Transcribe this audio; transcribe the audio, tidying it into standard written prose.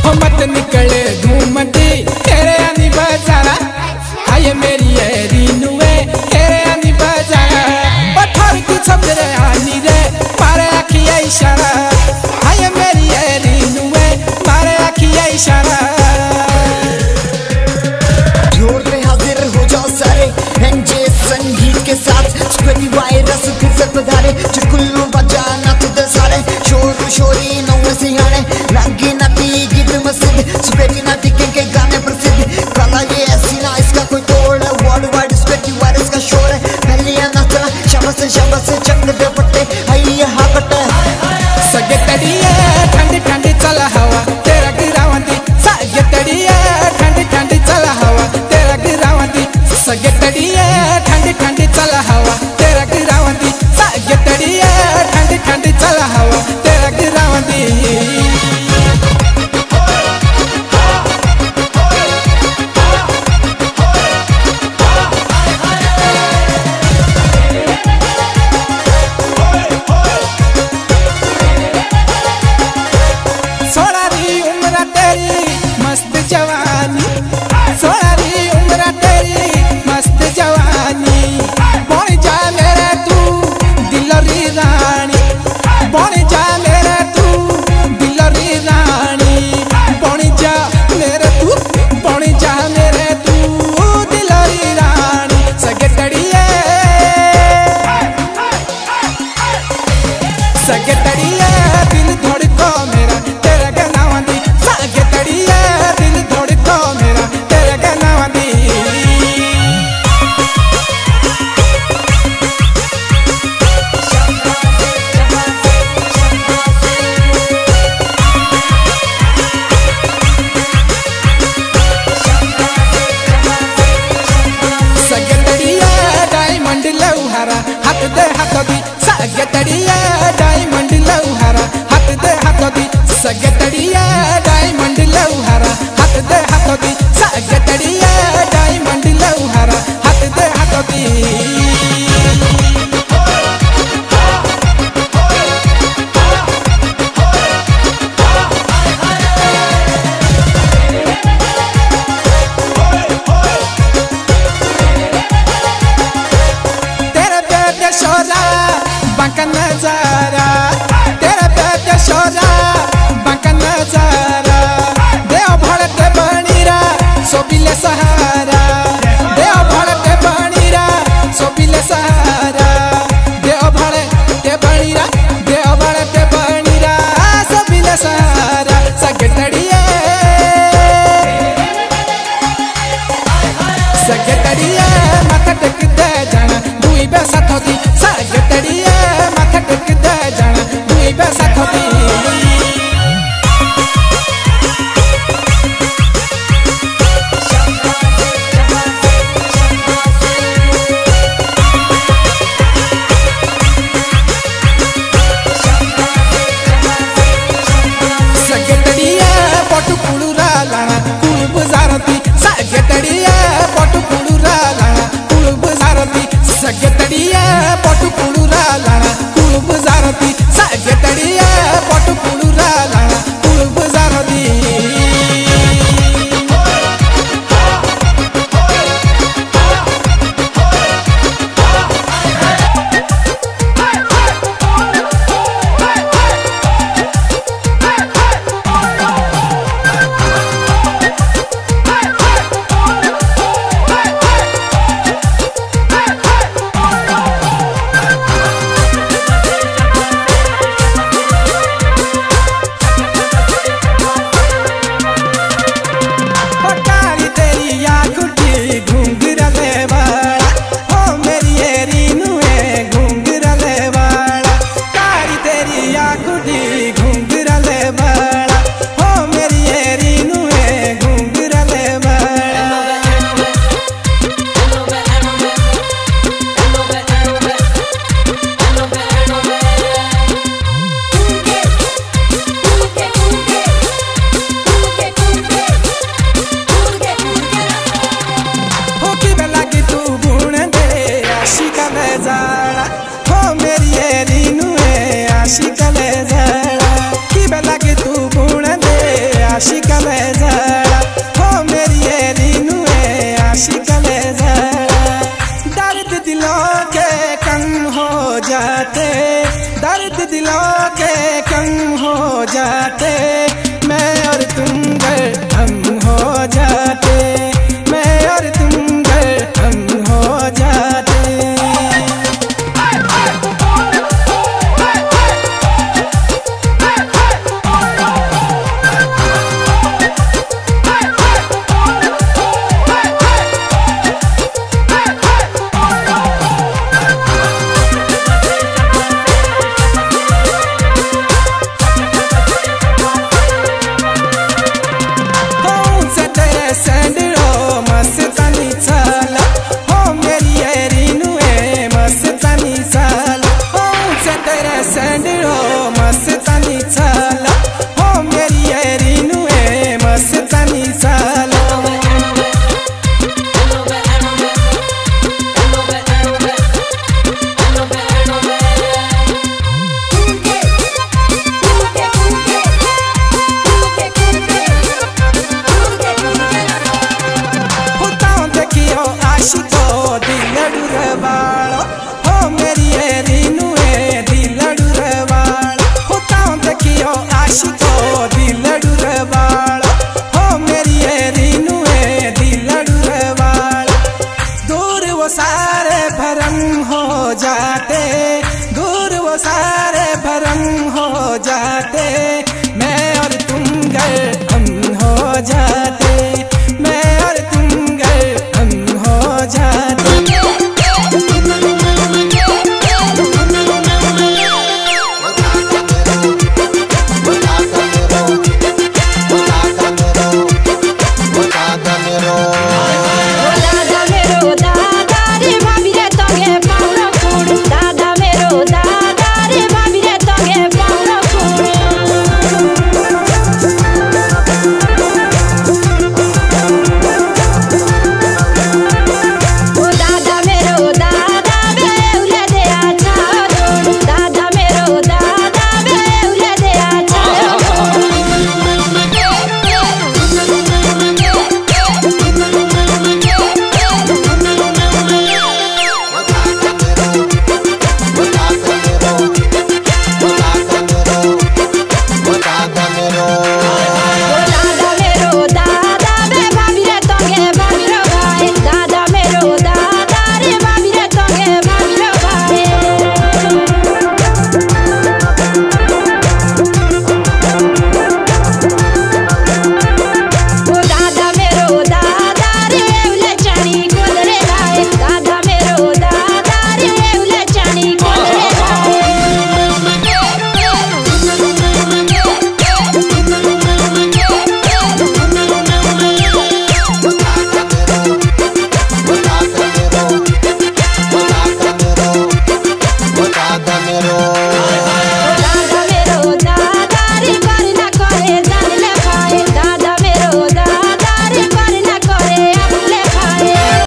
हो मत निकले घूमती तेरे आनी बाजारा हाय मेरी रीनुए तेरे आनी बाजारा पठार की छबरे आनी रे मारे आखिया इशारा हाय मेरी रीनुए मारे आखिया इशारा संगीत के साथ स्क्वेटी वायरस फिर से पधारे चुटकुल्लू बजाना तुझे सारे शोर शोरी नौ सिंहाने लगी नाती गीत मस्जिद स्क्वेटी नाती के गाने प्रसिद्ध कला ये ऐसी ना इसका कोई तोड़ है वर्ल्ड वाइड स्क्वेटी वायरस का शोर है पहले या नाचना शाबाश से चक दे पट्टे हाय हा कटे सगे तड़िए ठंडी ठंडी चला हवा तेरा गिरावंदी सगे तड़िए ठंडी चला हवा तेरा गिरावंदी सगे तड़िए ठंडी चला हवा तेरा गिरावंदी सगे तड़िए ठंडी चला हवा तेरा गिरावंदी सोनारी उम्र तेरी मस्त जवानी सोनारी उम्र तेरी मस्त जवानी बन जा मेरे तू दिलरी रानी बन जा मेरे तू दिलरी रानी बन जा मेरे तू दिलरी रानी सगे तड़िए दिल धड़को मेरा तेरा गनावंदी सगे तड़िए दिल धड़को मेरा तेरा गनावंदी डायमंड लौहारा हाथ दे हाथ दी सगे तड़िया डायमंड लौहारा हाथ दे हाथ दी सगे तड़िया डायमंड लौहारा हाथ दे हाथ दी सगे तड़िया डायमंड लौहारा हाथ दे हाथ दी शोरा बांका नजारा तेरा बेटे शोरा बांका नजारा देव भड़ते बनीरा सोबिले सहा तुम गए हम हो जाते, मैं और तुम गए हम हो जाते। सारे भरम हो जाते, दूर वो सारे भरम हो जाते, मैं और तुम गए हम हो जाते।